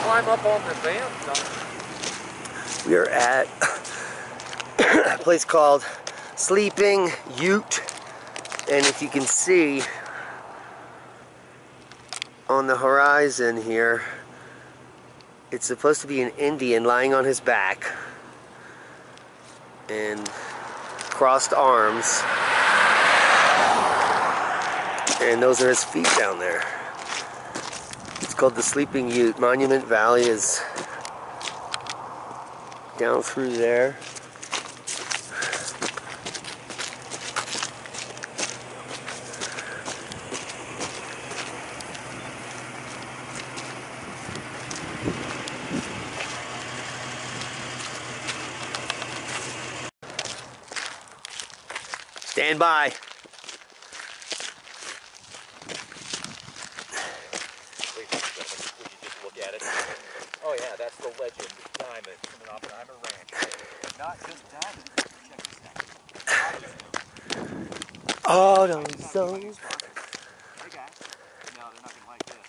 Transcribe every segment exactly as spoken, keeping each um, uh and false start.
climb up on the van? No. We are at a place called Sleeping Ute, and if you can see on the horizon here, it's supposed to be an Indian lying on his back and crossed arms, and those are his feet down there. It's called the Sleeping Ute. Monument Valley is down through there. Stand by. Oh yeah, that's the legend, Diamond from an Oppenheimer Ranch. Not just Diamond. Check this out. Oh, no, so. Hey guys. No, they're not gonna like this.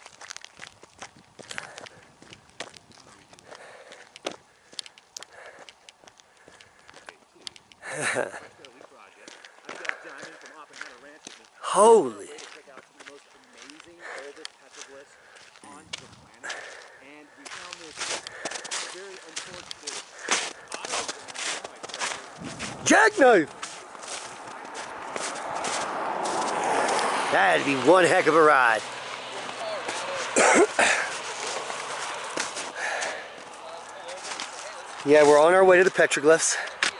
Holy. Jackknife! That'd be one heck of a ride. Yeah, we're on our way to the petroglyphs.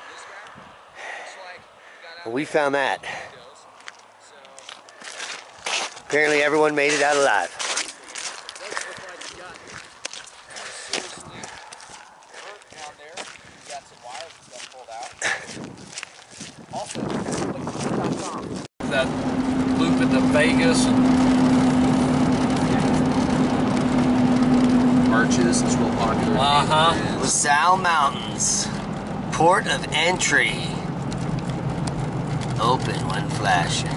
And we found that. Apparently everyone made it out alive. That loop into Vegas and Arches, it's real popular. uh-huh. LaSalle Mountains, port of entry. Open when flashing.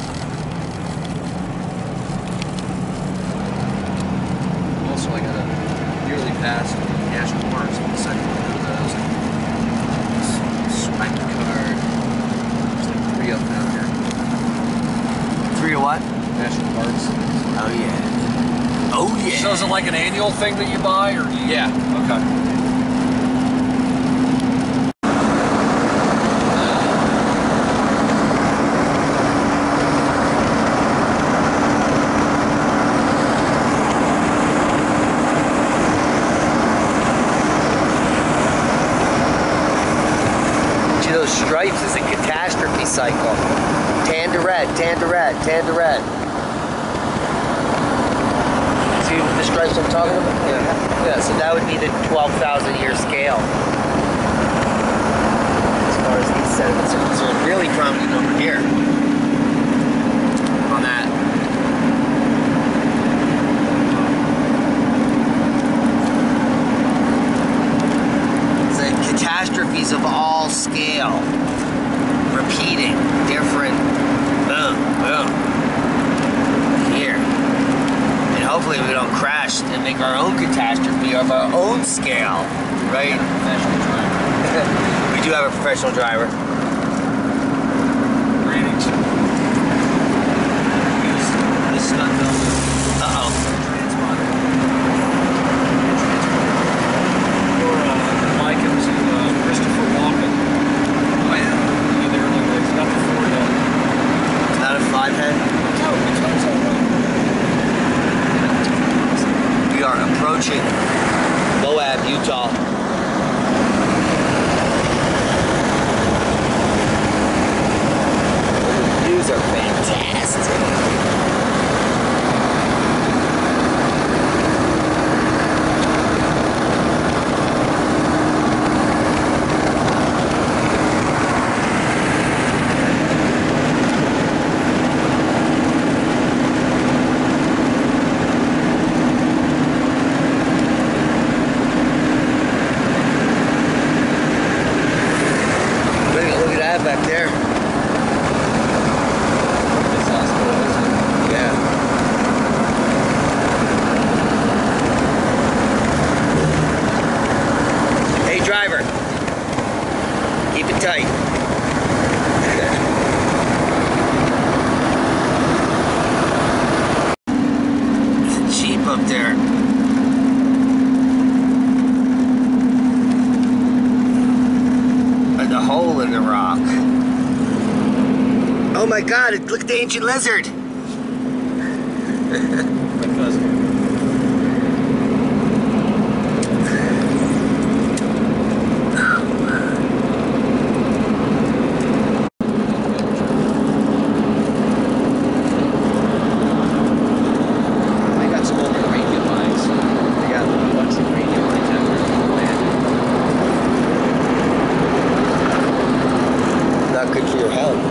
Also, I got a yearly pass to national parks on the second one of those. Swipe the card. There's like three of them out here. Three or what? National parks. Oh yeah. Oh yeah. So is it like an annual thing that you buy, or do you? Yeah. Okay. Those stripes is a catastrophe cycle. Tan to red, tan to red, tan to red. See the stripes I'm talking about? Yeah. Yeah, so that would be the twelve thousand year scale. As far as these sediments are concerned, really prominent over here. On that. Catastrophes of all scale, repeating, different, boom, boom, here. And hopefully we don't crash and make our own catastrophe of our own scale, right? Professional driver. We do have a professional driver. Greetings. This is not filming. Uh-oh. Christopher Walken. Oh yeah. Either like it's not the four head. It's not a five head? No, it's not so We are approaching Moab, Utah. The views are fantastic. up there. And the hole in the rock. Oh my God! Look at the ancient lizard. My cousin. They got some old uranium mines. They got a bunch of uranium mines out there on the land. Not good for your health.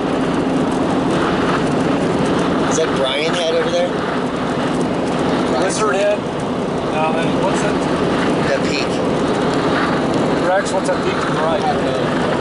Is that Brian Head over there? Lizard head. Um, and what's that? That peak. Rex, what's that peak to the right?